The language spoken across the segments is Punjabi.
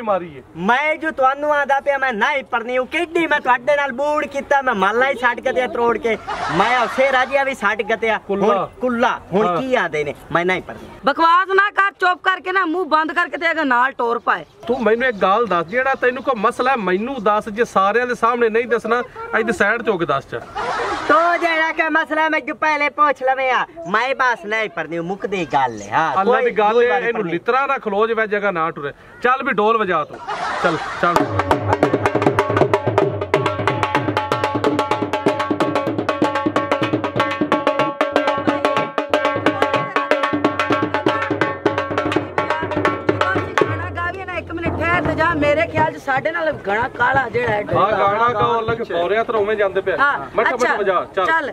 मारी है मैं जो ਤੁਹਾਨੂੰ ਆਂਦਾ ਪਿਆ ਮੈਂ ਨਹੀਂ ਪਰਨੀ ਉਹ ਕਿੱਡੀ ਮੈਂ ਤੁਹਾਡੇ ਨਾਲ ਬੂੜ ਕੀਤਾ ਮੈਂ ਮਾਲਾ ਹੀ ਛੱਡ ਕੇ ਤਰੋੜ ਕੇ ਮੈਂ ਉਸੇ ਰਾਜਿਆ ਵੀ ਛੱਡ ਗਤਿਆ ਹੁਣ ਕੁੱਲਾ ਹੁਣ ਕੀ ਆਦੇ ਨੇ ਮੈਂ ਨਹੀਂ ਪਰਨੀ ਬਕਵਾਸ ਨਾ ਕਰ ਚੁੱਪ ਕਰਕੇ ਨਾ ਮੂੰਹ ਬੰਦ ਕਰਕੇ ਤੇ ਨਾਲ ਟੋਰ ਪਾਏ ਤੂੰ ਮੈਨੂੰ ਇੱਕ ਗੱਲ ਦੱਸ ਜਿਹੜਾ ਤੈਨੂੰ ਕੋਈ ਮਸਲਾ ਹੈ ਮੈਨੂੰ ਦੱਸ ਜੇ ਸਾਰਿਆਂ ਦੇ ਸਾਹਮਣੇ ਨਹੀਂ ਦੱਸਣਾ ਇੱਥੇ ਸਾਈਡ ਤੇ ਹੋ ਕੇ ਦੱਸ ਚ तो जेड़ा के मसला मैं जो पहले पूछ लवे मैं बस नहीं पढ़नी मुकदी गल है हां अल्लाह दी गल है एनु लितरा ना खलो जे जगह ना टुरे चल भी ढोल बजा तू चल चल मेरे ख्याल साढ़े नाल गाना काला जेड़ा है हां गाना का अलग पौरिया तर उमे जांदे पे मट मट बजा चल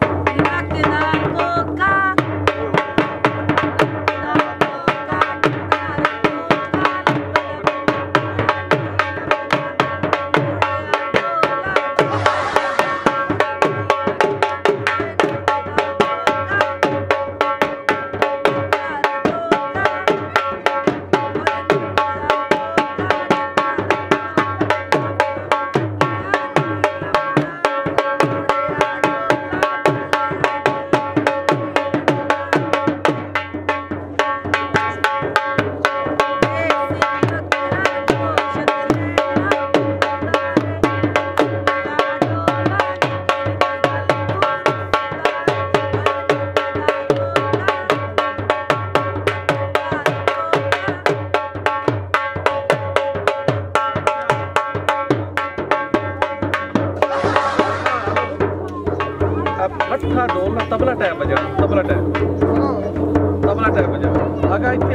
मट्ठा ढोल ना तबला टाइप बजा तबला टाइप बजा आगा इत्थे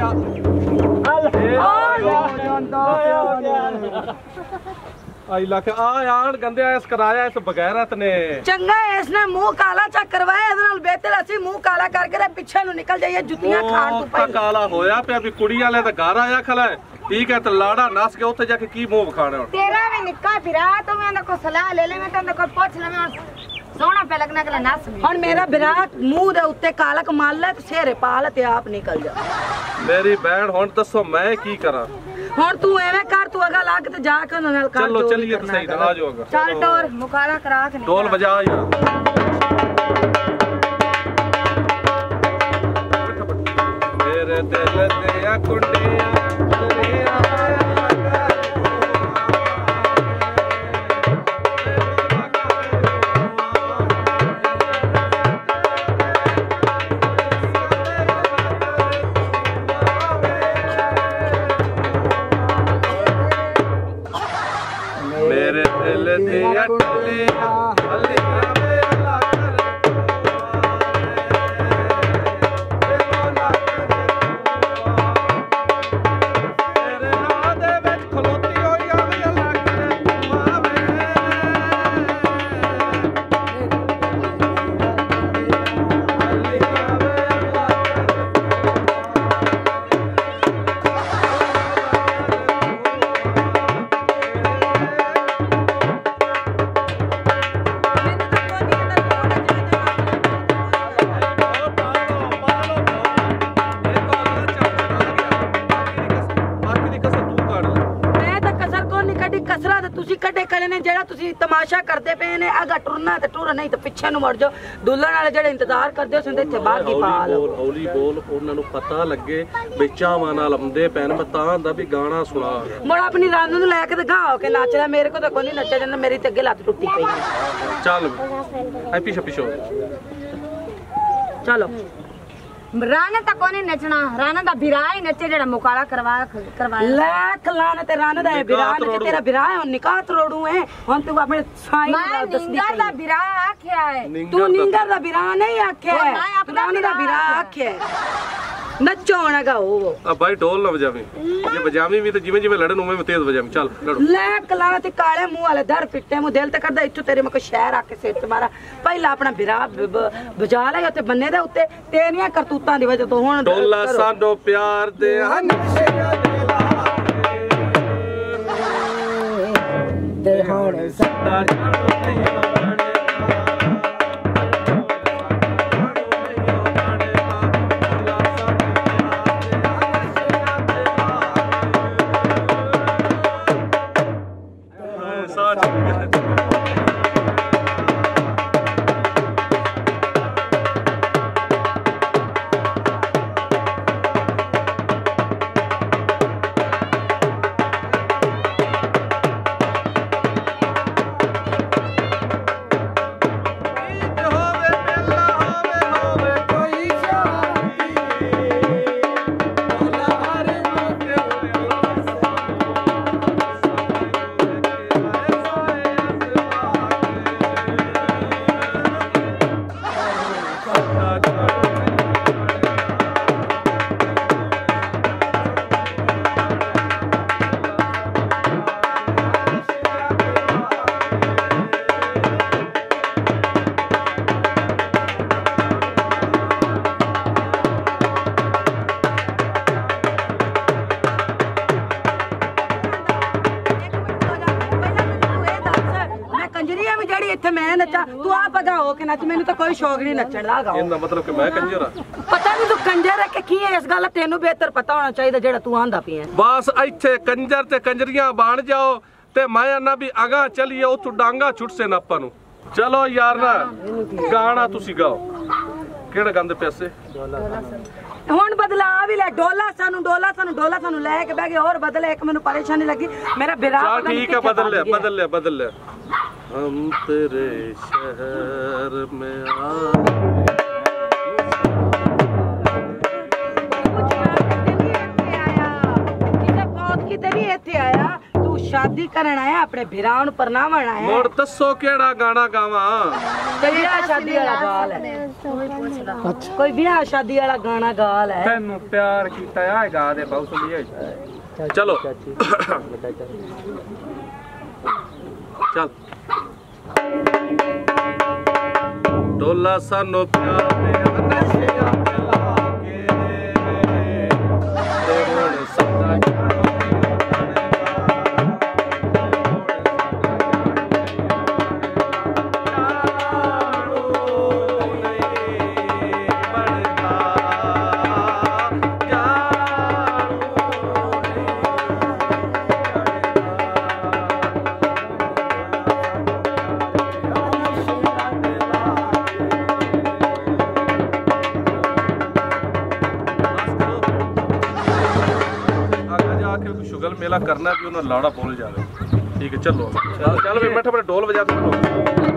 आई लाके यार गंदे इस कराया इस बगैरत ने चंगा इसने मुंह काला चा करवाया इदे नाल बेहतर असि मुंह काला करके ते पीछे नु निकल जाइए जुतियां खान तू पई काला होया पे अभी कुड़ी वाले दा घर आया खला है ठीक है तो लाड़ा नस के उथे जाके की मुंह खाना तेरा भी निक्का फिरा तो मैं को सलाह ले ले मैं तो को पूछ ले मैं सोना पे लगना के नस हुन मेरा विराट मुंह दे उत्ते कालक माल ले ते सेरे पाल ते आप निकल जा मेरी बहन हुन दसो मैं की करा हुन तू एवे कर तू अगा लाग ते जाके उन नाल कर चलो चलिए तो सही आ जाओगा चल टोर मुकाला करा के ढोल बजा यार मेरे दिल ते आ कुंडिया मेरे दिल ते अटले तमाशा करते पे ने अगर टुरना ते टुर नहीं तो पीछे नु मुड़ जाओ दुल्हन वाले जेड़े इंतजार करदे होंदे इत्थे बाहर की पा लो हौली बोल उन्हां नु पता लगे बेचावां नाल आंदे पैन मैं तां दा भी गाना सुना मोड़ अपनी रानू नु लेके ते गा के नाचदा मेरे को तो कोई नहीं नच्चा जंदा मेरी ते अगे लत टुटी पई चल आई पीछे पीछे चलो राने तक कोनी नचना राना दा बिराह ही नचे जेड़ा मुकाला करवाया लाख लाने ते राना दा बिराह नचे तेरा बिराह है निकाह तोड़ू है हम तू अपने साईं मैं निंगर दा बिराह आख्या है तू निंगर दा बिराह नहीं आख्या है राना दा बिराह आख्या है नचो ना गाओ अब भाई ढोल ना बजावी ये बजावी भी तो जिवें जिवें लड़न उवें तेज बजावी चल लड़ो लाख लाने ते काले मुंह वाले दर पिट्टे मुंह दिल ते करदा इत्थों तेरे में कोई शहर आके सिर च मारा पहला अपना बिराह बजा ले उत्ते बन्ने दे उत्ते तेरियां करतूतां दी वजह तो हुन ढोला साडो प्यार दे ते हुन सदा ਪਦਾ ਹੋ ਕੇ ਨੱਚ ਮੈਨੂੰ ਤਾਂ ਕੋਈ ਸ਼ੌਕ ਨਹੀਂ ਨੱਚਣ ਦਾ ਗਾ ਇਹਦਾ ਮਤਲਬ ਕਿ ਮੈਂ ਕੰਜਰ ਆ ਪਤਾ ਨਹੀਂ ਤੂੰ ਕੰਜਰ ਹੈ ਕਿ ਕੀ ਹੈ ਇਸ ਗੱਲ ਦਾ ਤੈਨੂੰ ਬਿਹਤਰ ਪਤਾ ਹੋਣਾ ਚਾਹੀਦਾ ਜਿਹੜਾ ਤੂੰ ਆਂਦਾ ਪਿਆ ਬਸ ਇੱਥੇ ਕੰਜਰ ਤੇ ਕੰਜਰੀਆਂ ਬਣ ਜਾਓ ਤੇ ਮੈਂ ਆਨਾ ਵੀ ਅਗਾ ਚਲੀਏ ਉੱਥੋਂ ਡਾਂਗਾ ਛੁੱਟਸੇ ਨਾ ਆਪਾਂ ਨੂੰ ਚਲੋ ਯਾਰ ਨਾ ਗਾਣਾ ਤੁਸੀਂ ਗਾਓ ਕਿਹੜਾ ਗਾਉਂਦੇ ਪੈਸੇ ਹੁਣ ਬਦਲਾ ਵੀ ਲੈ ਡੋਲਾ ਸਾਨੂੰ ਲੈ ਕੇ ਬਹਿ ਗਏ ਹੋਰ ਬਦਲੇ ਇੱਕ ਮੈਨੂੰ ਪਰੇਸ਼ਾਨੀ ਲੱਗੀ ਮੇਰਾ ਬਿਰਾ ਚਲ ਠੀਕ ਹੈ ਬਦਲ ਲਿਆ ਹਮ ਤੇਰੇ ਸ਼ਹਿਰ में आया तू शादी करन आया अपने बिरा ਨੂੰ ਪਰਨਾਵਣ ਆਇਆ ਮੋੜ ਦੱਸੋ ਕਿਹੜਾ ਗਾਣਾ ਗਾਵਾਂ ਵਿਆਹ ਸ਼ਾਦੀ ਵਾਲਾ ਗਾਲ ਹੈ ਕੋਈ ਵਿਆਹ ਸ਼ਾਦੀ ਵਾਲਾ ਗਾਣਾ ਗਾਲ ਹੈ ਤੈਨੂੰ ਪਿਆਰ ਕੀਤਾ ਆ ਗਾ ਦੇ ਬਹੁਤ ਸੁਣੀਏ ਚਲੋ ਚੱਲ ਡੋਲਾ ਸਾਨੂੰ ਪਿਆਰ ਦੇ ਨਸ਼ਿਆਂ ਤੇ ਲਾ ਕੇ ਤੇ ਹੁਣ ਸਦਾ शुगल मेला करना भी उन्हें लाड़ा बोल जावे ठीक है चलो चल भी बैठा अपने ढोल बजा दो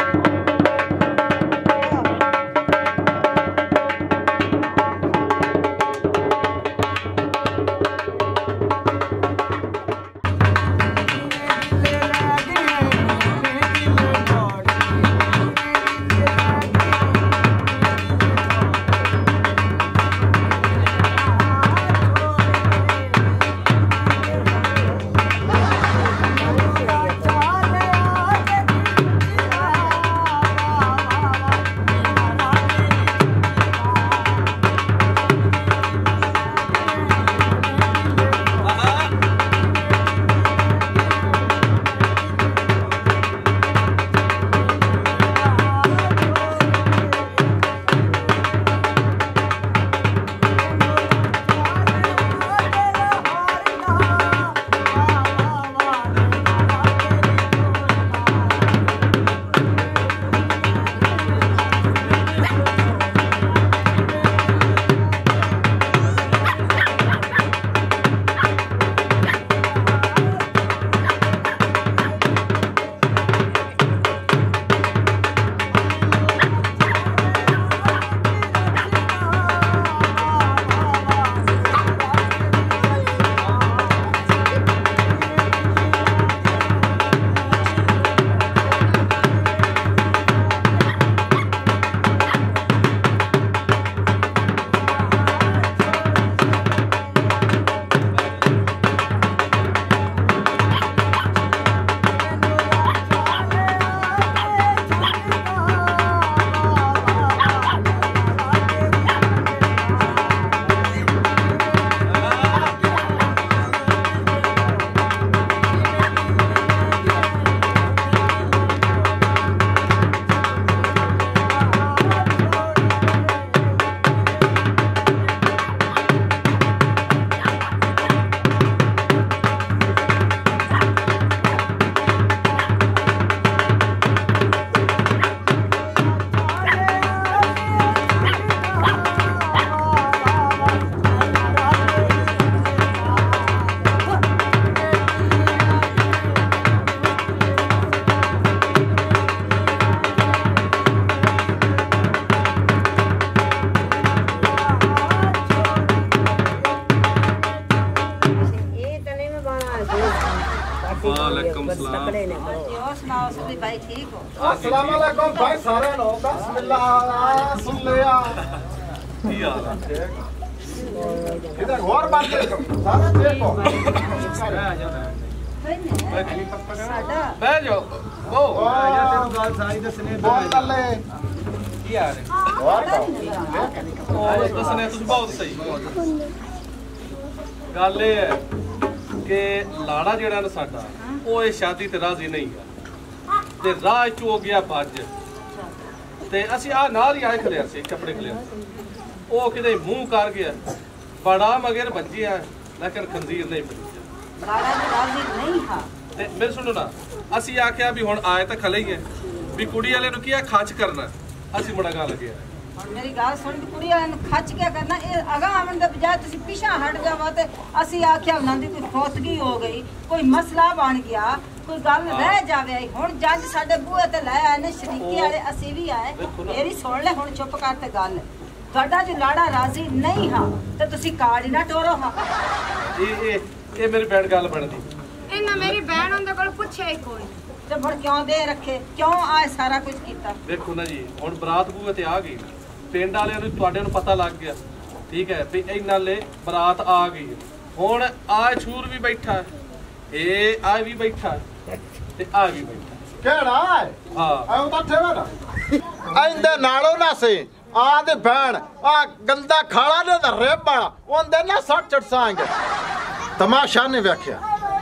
वालेकुम सलाम और सुनाओ सभी भाई ठीक हो अस्सलाम वालेकुम भाई सारे लोग बिस्मिल्लाह सुन लिया की हाल है इधर और बात करो सारे देखो बैठ जाओ ओ आजा तेनु गाल सारी दसने बोल ले की हाल है और ओ दसने तुम बहुत सही गल ये है कि लाड़ा जेड़ा ना साडा ਉਹ ਇਹ ਸ਼ਾਦੀ ਤੇ ਰਾਜ਼ੀ ਨਹੀਂ ਆ ਤੇ ਰਾਹ ਚ ਹੋ ਗਿਆ ਭੱਜ ਤੇ ਅਸੀਂ ਆ ਨਾਲ ਹੀ ਆਏ ਖਲਿਆ ਸੀ ਕੱਪੜੇ ਖਲਿਆ ਉਹ ਕਿਤੇ ਮੂੰਹ ਕਰ ਗਿਆ ਬੜਾ ਮਗਰ ਵੱਜਿਆ ਲੇਕਿਨ ਖੰਜ਼ੀਰ ਨਹੀਂ ਬਣੀ ਲਾੜਾ ਦੀ ਰਾਜ਼ੀ ਨਹੀਂ ਹਾਂ ਤੇ ਮੇਰੇ ਸੁਣੋ ਨਾ ਅਸੀਂ ਆਖਿਆ ਵੀ ਹੁਣ ਆਏ ਤਾਂ ਖਲੇ ਹੀ ਹੈ ਵੀ ਕੁੜੀ ਵਾਲੇ ਨੂੰ ਕੀ ਆ ਖਰਚ ਕਰਨਾ ਅਸੀਂ ਬੜਾ ਗਾ ਲੱਗਿਆ ਹੁਣ ਮੇਰੀ ਗੱਲ ਸੁਣ ਕੇ ਕੁੜੀ ਵਾਲਿਆਂ ਨੂੰ ਖੱਚ ਕੇ ਕਰਨਾ ਇਹ ਅਗਾ ਆਉਣ ਦੇ ਬਜਾਏ ਤੁਸੀਂ ਪਿਛਾ ਹਟ ਜਾਵਾ ਤੇ ਅਸੀਂ ਆਖਿਆ ਉਹਨਾਂ ਦੀ ਕੋਈ ਫੋਤਗੀ ਹੋ ਗਈ ਕੋਈ ਮਸਲਾ ਬਣ ਗਿਆ ਕੋਈ ਗੱਲ ਰਹਿ ਜਾਵੇ ਹੁਣ ਜੱਜ ਸਾਡੇ ਬੂਹੇ ਤੇ ਲੈ ਆਏ ਨੇ ਸ਼ਰੀਕੇ ਵਾਲੇ ਅਸੀਂ ਵੀ ਆਏ ਮੇਰੀ ਸੁਣ ਲੈ ਹੁਣ ਚੁੱਪ ਕਰ ਤੇ ਗੱਲ ਤੁਹਾਡਾ ਜੋ ਲਾੜਾ ਰਾਜ਼ੀ ਨਹੀਂ ਹਾਂ ਤੇ ਤੁਸੀਂ ਕਾਰਡ ਹੀ ਨਾ ਟੋਰੋ ਹਾਂ ਇਹ ਮੇਰੀ ਭੈਣ ਗੱਲ ਬਣਦੀ ਇਹਨਾਂ ਮੇਰੀ ਭੈਣ ਉਹਦੇ ਕੋਲ ਪੁੱਛਿਆ ਹੀ ਕੋਈ ਤੇ ਫਿਰ ਕਿਉਂ ਦੇ ਰੱਖੇ ਕਿਉਂ ਆ ਸਾਰਾ ਕੁਝ ਕੀਤਾ ਦੇਖੋ ਨਾ ਜੀ ਹੁਣ ਬਰਾਤ ਬੂਹੇ ਤੇ ਆ ਗਈ ਪਿੰਡ ਵਾਲਿਆਂ ਨੂੰ ਤੁਹਾਡੇ ਨੂੰ ਪਤਾ ਲੱਗ ਗਿਆ ਠੀਕ ਹੈ ਵੀ ਇਹ ਨਾਲੇ ਬਰਾਤ ਆ ਗਈ ਹੁਣ ਆ ਛੂਰ ਵੀ ਬੈਠਾ ਇਹ ਆ ਵੀ ਬੈਠਾ ਤੇ ਆ ਵੀ ਬੈਠਾ ਕਿਹੜਾ ਹੈ ਹਾਂ ਆਉਂ ਤਾਂ ਠੇਵਾ ਨਾ ਆਇੰਦੇ ਨਾਲੋਂ ਨਾ ਸੇ ਆ ਦੇ ਭੈਣ ਆ ਗੰਦਾ ਖਾਲਾ ਨੇ ਦਾ ਰੇਬਾ ਉਹਦੇ ਨਾ ਸੱਟ ਚੜਸਾਂਗੇ ਤਮਾਸ਼ਾ ਨੇ ਵੇਖਿਆ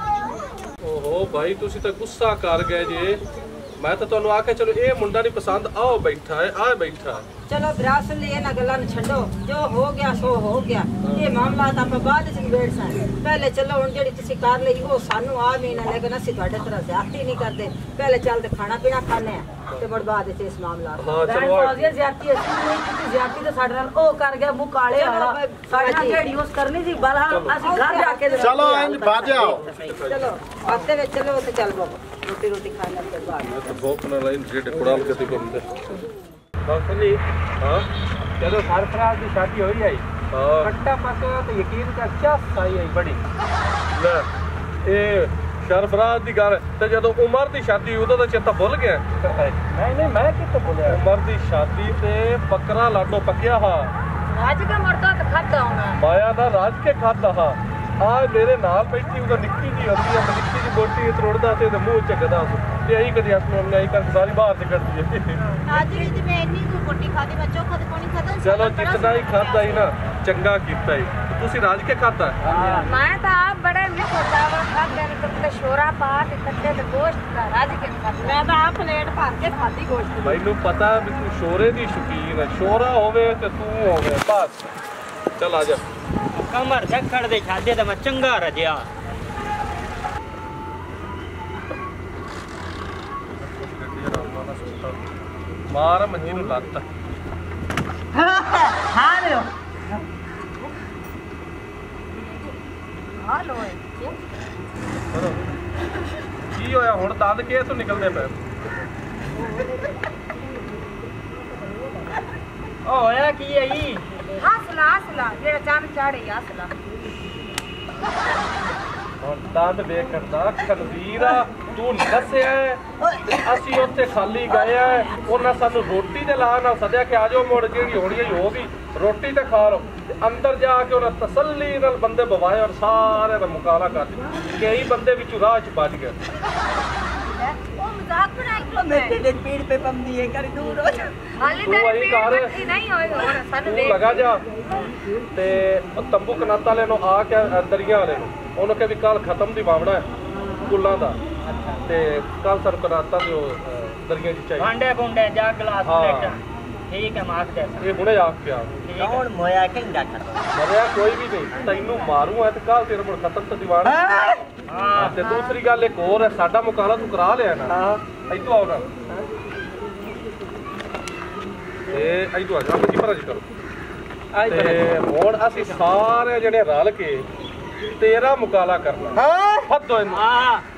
ਓਹੋ ਭਾਈ ਤੁਸੀਂ ਤਾਂ ਗੁੱਸਾ ਕਰ ਗਏ ਜੇ ਮੈਂ ਤਾਂ ਤੁਹਾਨੂੰ ਆਖਿਆ ਚਲੋ ਇਹ ਮੁੰਡਾ ਨਹੀਂ ਪਸੰਦ ਆਓ ਬੈਠਾ ਹੈ ਆ ਬੈਠਾ ਚਲੋ ਵਿਰਾਸਤ ਲਈ ਇਹਨਾਂ ਗੱਲਾਂ ਨੂੰ ਛੱਡੋ ਜੋ ਹੋ ਗਿਆ ਸੋ ਹੋ ਗਿਆ ਇਹ ਮਾਮਲਾ ਤਾਂ ਆਪਾਂ ਬਾਅਦ ਵਿੱਚ ਨਿਬੇੜ ਸਾਂ ਪਹਿਲੇ ਚਲੋ ਹੁਣ ਜਿਹੜੀ ਤੁਸੀਂ ਕਰ ਲਈ ਉਹ ਸਾਨੂੰ ਆ ਵੀ ਨਾ ਲੇਕਿਨ ਅਸੀਂ ਤੁਹਾਡੇ ਤਰ੍ਹਾਂ ਜ਼ਿਆਦਤੀ ਨਹੀਂ ਕਰਦੇ ਪਹਿਲੇ ਚੱਲਦੇ ਖਾਣਾ ਪੀਣਾ ਖਾਣੇ ਆ ਤੇ ਬਾਅਦ ਵਿੱਚ ਇਸ ਮਾਮਲਾ ਹਾਂ ਚਲੋ ਜ਼ਿਆਦਤੀ ਅਸੀਂ ਨਹੀਂ ਕੀਤੀ ਜ਼ਿਆਦਤੀ ਤਾਂ ਸਾਡੇ ਨਾਲ ਉਹ ਕਰ ਗਿਆ ਮੂੰਹ ਕਾਲੇ ਵਾਲਾ ਸਾਡੇ ਨਾਲ ਜਿਹੜੀ ਉਸ ਕਰਨੀ ਸੀ ਬਲਾ ਅਸੀਂ ਘਰ ਜਾ ਕੇ ਚਲੋ ਇੰਜ ਬਾਜਿਓ ਚਲੋ ਆਤੇ ਵਿੱਚ ਚਲੋ ਤੇ ਚੱਲ ਬਾਬਾ ਰੋਟੀ ਖਾਣਾ ਤੇ ਬਾਅਦ ਬਹੁਤ ਨਾ ਲਾਈਨ ਜਿਹੜੇ ਕੁੜਾਲ ਕਿਤੇ ਬੰਦੇ ਬਸਲੀ ਹਾਂ ਜਦੋਂ ਸਰਫਰਾਜ਼ ਦੀ ਸ਼ਾਦੀ ਹੋਈ ਆਈ ਹਾਂ ਕੱਟਾ ਪੱਕਾ ਤੇ ਯਕੀਨ ਕਰ ਚਾਹ ਆਈ ਆਈ ਬੜੀ ਲੈ ਇਹ ਸਰਫਰਾਜ਼ ਦੀ ਗੱਲ ਤੇ ਜਦੋਂ ਉਮਰ ਦੀ ਸ਼ਾਦੀ ਉਦੋਂ ਦਾ ਚੇਤਾ ਭੁੱਲ ਗਿਆ ਨਹੀਂ ਮੈਂ ਕਿੱਥੇ ਬੋਲਿਆ ਉਮਰ ਦੀ ਸ਼ਾਦੀ ਤੇ ਬੱਕਰਾ ਲਾਡੋ ਪੱਕਿਆ ਹਾ ਅੱਜ ਦਾ ਮਰਦਾ ਤਾਂ ਖਾਦਾ ਹੋਣਾ ਮਾਇਆ ਦਾ ਰਾਜ ਕੇ ਖਾਦਾ ਹਾ ਆ ਮੇਰੇ ਨਾਲ ਬੈਠੀ ਉਹਦਾ ਨਿੱਕੀ ਜੀ ਹੁੰਦੀ ਆ ਨਿੱਕੀ ਜੀ ਬੋਟੀ ਤਰੋੜਦਾ ਤੇ ਉਹਦੇ ਮੂੰਹ ਚੱਕਦਾ ਤੇ ਇਹੀ ਕਦੀ ਅਸਮਾਨ ਨੇ ਆਈ ਕਰ ਸਾਰੀ ਬਾਹਰ ਤੇ ਕੱਢਦੀ ਹੈ ਅੱਜ ਵੀ ਜਿਵੇਂ ਇੰਨੀ ਕੋ ਕੋਟੀ ਖਾਦੀ ਮੈਂ ਚੋਖਾ ਤੇ ਪਾਣੀ ਖਾਦਾ ਚਲੋ ਜਿੱਤਨਾ ਹੀ ਖਾਦਾ ਹੀ ਨਾ ਚੰਗਾ ਕੀਤਾ ਹੀ ਤੁਸੀਂ ਰਾਜ ਕੇ ਖਾਦਾ ਮੈਂ ਤਾਂ ਆਪ ਬੜੇ ਮਿੱਠੇ ਚਾਵਲ ਖਾਦੇ ਨੇ ਤੇ ਸ਼ੋਰਾ ਪਾ ਤੇ ਕੱਟੇ ਤੇ ਗੋਸ਼ਤ ਦਾ ਰਾਜ ਕੇ ਖਾਦਾ ਮੈਂ ਤਾਂ ਆਪ ਪਲੇਟ ਭਰ ਕੇ ਖਾਦੀ ਗੋਸ਼ਤ ਮੈਨੂੰ ਪਤਾ ਵੀ ਤੂੰ ਸ਼ੋਰੇ ਦੀ ਸ਼ੌਕੀਨ ਹੈ ਸ਼ੋਰਾ ਹੋਵੇ ਤੇ ਤੂੰ ਹੋਵੇ ਬਸ ਚੱਲ ਆ ਜਾ ਕਮਰ ਝੱਖੜ ਦੇ ਛਾਦੇ ਤਾਂ ਮੈਂ ਚੰਗਾ ਰਜਿਆ ਮਾਰ ਮੰਜੀ ਨੂੰ ਲੱਤ ਹਾਂ ਲਿਓ ਹਾਲੋ ਕੀ ਹੋਇਆ ਹੁਣ ਦੰਦ ਕਿਸ ਤੋਂ ਨਿਕਲਦੇ ਪਏ ਉਹ ਹੋਇਆ ਕੀ ਹੈ ਜੀ ਹਸਲਾ ਜਿਹੜਾ ਚੰਨ ਚਾੜੇ ਹਸਲਾ ਹੁਣ ਦੰਦ ਵੇਖਣ ਦਾ ਖਨਵੀਰਾ ਤੂੰ ਦੱਸਿਆ ਤੇ ਅਸੀਂ ਉੱਥੇ ਖਾਲੀ ਗਏ ਆ ਉਹਨਾਂ ਸਾਨੂੰ ਰੋਟੀ ਦੇ ਲਾ ਨਾਲ ਸੱਦਿਆ ਕਿ ਆ ਜਾਓ ਮੁੜ ਜਿਹੜੀ ਹੋਣੀ ਹੋ ਗਈ ਰੋਟੀ ਤੇ ਖਾ ਲਓ ਅੰਦਰ ਜਾ ਕੇ ਉਹਨਾਂ ਤਸੱਲੀ ਨਾਲ ਬੰਦੇ ਬਵਾਏ ਔਰ ਸਾਰੇ ਦਾ ਮੁਕਾਬਲਾ ਕਰ ਦਿੱਤਾ ਕਈ ਬੰਦੇ ਵਿੱਚੋਂ ਰਾਹ ਚ ਬਚ ਗਏ ਉਹ ਮਜ਼ਾਕ ਬਣਾ ਕੇ ਮੇਰੇ ਦਿਲ ਪੀੜ ਪੇ ਪੰਦੀ ਹੈ ਕਰੀ ਦੂਰ ਹੋ ਹਾਲੇ ਤੂੰ ਆਹੀ ਕਰ ਨਹੀਂ ਹੋਏਗਾ ਹੁਣ ਸਾਨੂੰ ਤੂੰ ਲਗਾ ਜਾ ਤੇ ਉਹ ਤੰਬੂ ਕਨਾਤਾ ਵਾਲੇ ਨੂੰ ਆ ਕੇ ਦਰਿਆ ਵਾਲੇ ਨੂੰ ਉਹਨੂੰ ਕਹੇ ਵੀ ਕੱਲ ਖਤਮ ਦੀ ਵਾਵਣਾ ਹੈ ਕੁੱਲਾਂ ਦਾ ਤੇ ਕੱਲ ਸਾਨੂੰ ਕਨਾਤਾ ਦੀ ਦਰਿਆ ਦੀ ਚਾਹੀਦੀ ਭਾਂਡੇ ਭੁੰਡੇ ਜਾ ਗਲਾਸ ਹਾਂ। ਪਲੇਟਾਂ ਠੀਕ ਹੈ ਮਾਫ ਦੇ ਇਹ ਹੁਣੇ ਆ ਪਿਆ ਕੌਣ ਮੋਇਆ ਕਹਿੰਦਾ ਮਰਿਆ ਕੋਈ ਵੀ ਨਹੀਂ ਤੈਨੂੰ ਮਾਰੂ ਐ ਤੇ ਕੱਲ ਤੇਰੇ ਮੁੜ ਖਤਮ ਤੇ ਦੀਵਾਨ ਹਾਂ ਤੇ ਦੂਸਰੀ ਗੱਲ ਇੱਕ ਹੋਰ ਹੈ ਸਾਡਾ ਮੁਕਾਬਲਾ ਤੂੰ ਕਰਾ ਲਿਆ ਨਾ ਹਾਂ ਇੱਥੋਂ ਆਓ ਨਾ ਤੇ ਇੱਥੋਂ ਆ ਜਾ ਬੱਜੀ ਭਰਾ ਜੀ ਕਰੋ ਤੇ ਹੁਣ ਅਸੀਂ ਸਾਰੇ ਜਿਹੜੇ ਰਲ ਕੇ ਤੇਰਾ ਮੁਕਾਬਲਾ ਕਰਨਾ ਹਾਂ ਹੱਦੋਂ ਇਹਨੂੰ ਹਾਂ